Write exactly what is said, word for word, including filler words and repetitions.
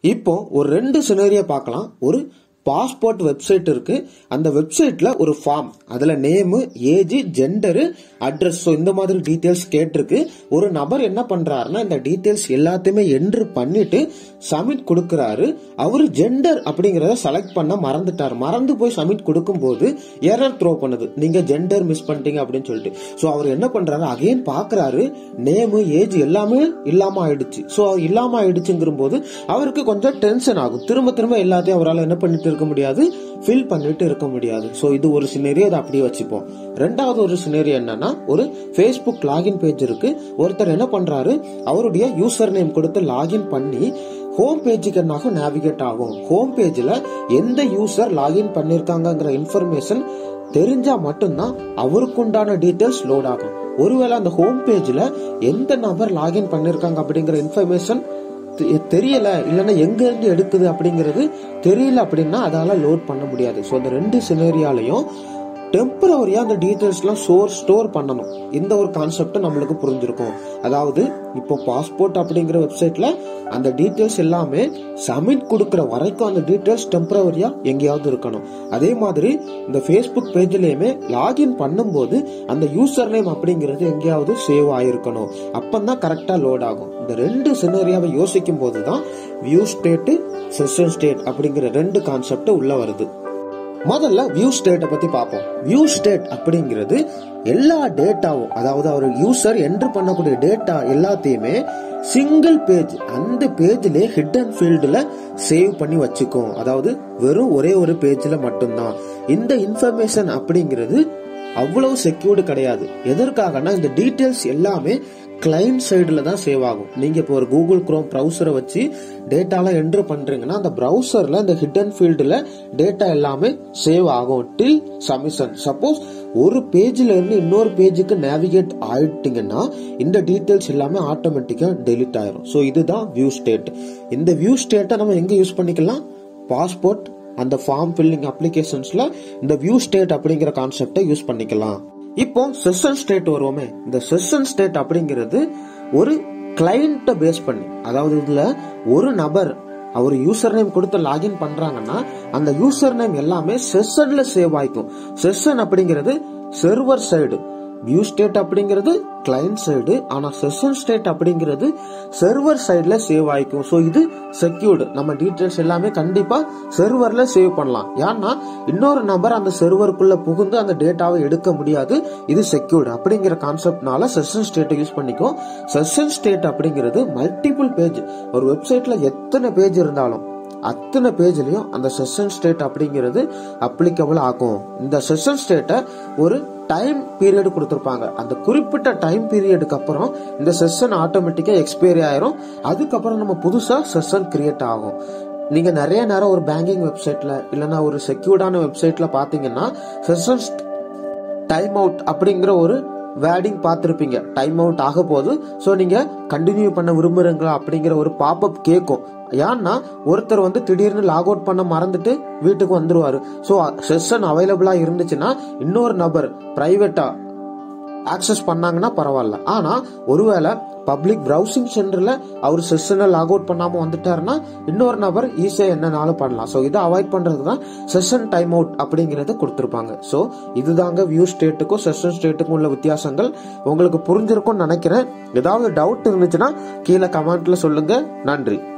இப்போ ஒரு ரெண்டு சினேரியோ பார்க்கலாம். ஒரு பாஸ்போர்ட் வெப்சைட் இருக்கு. அந்த வெப்சைட்ல ஒரு ஃபார்ம், அதுல நேம், ஏஜ், ஜெண்டர், அட்ரஸ், இந்த மாதிரி டீடைல்ஸ் கேட்டிருக்கு. ஒரு நபர் என்ன பண்றாருன்னா இந்த டீடைல்ஸ் எல்லாத்தையுமே என்ட்ரு பண்ணிட்டு சப்மிட் கொடுக்கறாரு. அவரு ஜெண்டர் அப்படிங்கறத செலக்ட் பண்ண மறந்துட்டாரு. மறந்து போய் சப்மிட் கொடுக்கும் போது எரர் த்ரோ பண்ணுது, நீங்க ஜெண்டர் மிஸ் பண்ணிட்டீங்க அப்படின்னு சொல்லிட்டு. சோ அவர் என்ன பண்றாரு, அகைன் பாக்குறாரு, நேம், ஏஜ் எல்லாமே இல்லாம ஆயிடுச்சு. சோ அவர் இல்லாம ஆயிடுச்சுங்கிற போது அவருக்கு கொஞ்சம் டென்ஷன் ஆகும். திரும்ப திரும்ப எல்லாத்தையும் அவரால் என்ன பண்ணிட்டு இருக்க முடியாது, ஃபில் பண்ணிட்டு இருக்க முடியாது. சோ இது ஒரு சினேரியோ, அதை அப்படியே வச்சுப்போம். ரெண்டாவது ஒரு சினேரியோ என்னன்னா, ஒரு Facebook லாகின் பேஜ் இருக்கு. ஒருத்தர் என்ன பண்றாரு, அவருடைய யூசர் நேம் கொடுத்து லாகின் பண்ணி ஹோம் பேஜுக்கு என்னாக நேவிகேட் ஆகும். ஹோம் பேஜ்ல எந்த யூசர் லாகின் பண்ணிருக்காங்கிற இன்ஃபர்மேஷன் தெரிஞ்சா மட்டும்தான் அவருக்கு உண்டான டீடைல்ஸ் லோட் ஆகும். ஒருவேளை அந்த ஹோம் பேஜ்ல எந்த நபர் லாகின் பண்ணிருக்காங்க அப்படிங்கிற இன்ஃபர்மேஷன் தெரியல, இல்லன்னா எங்க இருந்து எடுக்குது அப்படிங்கிறது தெரியல அப்படின்னா அதால லோட் பண்ண முடியாது. சோ இந்த ரெண்டு சினேரியாலையும் டெம்பரவரியா அந்த டீடைல்ஸ் எல்லாம் சோர் ஸ்டோர் பண்ணணும். இந்த ஒரு கான்செப்ட் நம்மளுக்கு புரிஞ்சிருக்கும். அதாவது இப்போ பாஸ்போர்ட் அப்படிங்கிற வெப்சைட்ல அந்த டீடைல்ஸ் எல்லாமே சப்மிட் கொடுக்கற வரைக்கும் அந்த டீடைல்ஸ் டெம்பரவரியா எங்கேயாவது இருக்கணும். அதே மாதிரி இந்த Facebook பேஜ்லயுமே லாகின் பண்ணும்போது அந்த யூசர் நேம் அப்படிங்கிறது எங்கேயாவது சேவ் ஆயிருக்கணும். அப்பதான் கரெக்டா லோட் ஆகும். இந்த ரெண்டு சினேரியாவை யோசிக்கும் போதுதான் வியூ ஸ்டேட், செஷன் ஸ்டேட் அப்படிங்கிற ரெண்டு கான்செப்ட் உள்ள வருது. முதல்ல வியூ ஸ்டேட்டை பத்தி பார்ப்போம். வியூ ஸ்டேட் அப்படிங்கிறது எல்லா டேட்டாவும், அதாவது அவர் யூசர் என்ட்ரு பண்ணக்கூடிய டேட்டா எல்லாத்தையுமே சிங்கிள் பேஜ், அந்த பேஜ்ல ஹிடன் ஃபீல்டுல சேவ் பண்ணி வச்சுக்கும். அதாவது வெறும் ஒரே ஒரு பேஜ்ல மட்டும்தான். இந்த இன்ஃபர்மேஷன் அப்படிங்கிறது அவ்வளவு செக்யூர்டு கிடையாது. எதற்காகனா இந்த டீடைல்ஸ் எல்லாமே கிளைண்ட் சைடுல தான் சேவ் ஆகும். நீங்க இப்போ ஒரு கூகுள் குரோம் ப்ரௌசரை வச்சு டேட்டாலாம் என்ட்ரு பண்றீங்கன்னா அந்த ப்ரௌசர்ல இந்த ஹிடன் ஃபீல்டுல டேட்டா எல்லாமே சேவ் ஆகும் டில் சப்மிஷன். சப்போஸ் ஒரு பேஜ்ல இருந்து இன்னொரு பேஜுக்கு நேவிகேட் ஆயிட்டீங்கன்னா இந்த டீடைல்ஸ் எல்லாமே ஆட்டோமேட்டிக்கா டெலிட் ஆயிரும். சோ இதுதான் வியூ ஸ்டேட். இந்த வியூ ஸ்டேட்டை நம்ம எங்க யூஸ் பண்ணிக்கலாம், பாஸ்போர்ட் அந்த ஃபார்ம் ஃபில்லிங் அப்ளிகேஷன்ஸ்ல இந்த வியூ ஸ்டேட் அப்படிங்கிற கான்செப்டை யூஸ் பண்ணிக்கலாம். இப்போ செஷன் ஸ்டேட் வருவோமே. இந்த செஷன் ஸ்டேட் அப்படிங்கிறது ஒரு கிளையண்ட பேஸ் பண்ணி, அதாவது இதுல ஒரு நபர் அவர் யூசர் நேம் கொடுத்து லாகின் பண்றாங்கன்னா அந்த யூசர் நேம் எல்லாமே செஷன்ல சேவ் ஆயிக்கும். செஷன் அப்படிங்கிறது சர்வர் சைடு, வியூ ஸ்டேட் அப்படிங்கிறது கிளையண்ட் சைடு, ஆனா செஷன் ஸ்டேட் அப்படிங்கிறது சர்வர் சைடுல சேவ் ஆயிக்கும். சோ இது செக்யூர்டு. நம்ம டீடைல்ஸ் எல்லாமே கண்டிப்பா சர்வர்ல சேவ் பண்ணலாம். ஏன்னா இன்னொரு நபர் அந்த சர்வருக்குள்ள புகுந்து அந்த டேட்டாவை எடுக்க முடியாது. இது செக்யூர்டு அப்படிங்கிற கான்செப்ட்னால செஷன் ஸ்டேட்டை யூஸ் பண்ணிக்கும். செஷன் ஸ்டேட் அப்படிங்கிறது மல்டிபிள் பேஜ், ஒரு வெப்சைட்ல எத்தனை பேஜ் இருந்தாலும் அத்தனை பேஜ்லயும் அந்த செஷன் ஸ்டேட் அப்படிங்கிறது அப்ளிகபிள் ஆகும். இந்த செஷன் ஸ்டேட்டை ஒரு டைம் பீரியட் கொடுத்திருப்பாங்க. அந்த குறிப்பிட்ட டைம் பீரியடுக்கு அப்புறம் இந்த செஷன் ஆட்டோமேட்டிக்கா எக்ஸ்பைரி ஆயிரும். அதுக்கப்புறம் நம்ம புதுசா செஷன் கிரியேட் ஆகும். நீங்க நிறைய நேரம் ஒரு பேங்கிங் வெப்சைட்ல இல்லனா ஒரு செக்யூர்டான வெப்சைட்ல பாத்தீங்கன்னா செஷன் டைம் அவுட் அப்படிங்கிற ஒரு வேர்டிங் பார்த்திருப்பீங்க. டைம் அவுட் ஆக போது, சோ நீங்க கண்டினியூ பண்ண விரும்புறீங்களா அப்படிங்கிற ஒரு பாப்அப் கேட்கும். ஏன்னா ஒருத்தர் வந்து திடீர்னு லாக் அவுட் பண்ண மறந்துட்டு வீட்டுக்கு வந்துருவாரு. சோ செஷன் அவைலபிளா இருந்துச்சுன்னா இன்னொரு நபர் பிரைவேட்டா ஆக்சஸ் பண்ணாங்கன்னா பரவாயில்ல. ஆனா ஒருவேளை பப்ளிக் பிரவுசிங் சென்டர்ல அவர் செஷனை லாக் அவுட் பண்ணாம வந்துட்டாருன்னா இன்னொரு நபர் ஈஸியா என்னன்னாலும் பண்ணலாம். சோ இதை அவாய்ட் பண்றதுதான் செஷன் டைம் அவுட் அப்படிங்கறத கொடுத்திருப்பாங்க. சோ இதுதாங்க வியூ ஸ்டேட்டுக்கும் செஷன் ஸ்டேட்டுக்கும் உள்ள வித்தியாசங்கள். உங்களுக்கு புரிஞ்சிருக்கும்னு நினைக்கிறேன். ஏதாவது டவுட் இருந்துச்சுன்னா கீழே கமெண்ட்ல சொல்லுங்க. நன்றி.